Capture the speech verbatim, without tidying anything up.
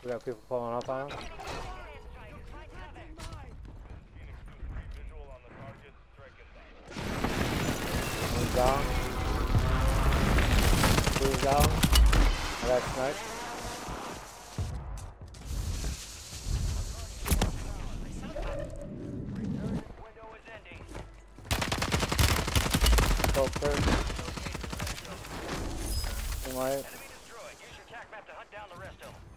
We got people pulling up on him. One's down. Two's down. I got sniped. Go first. Team white. Enemy destroyed. Use your tac map to hunt down the rest of them.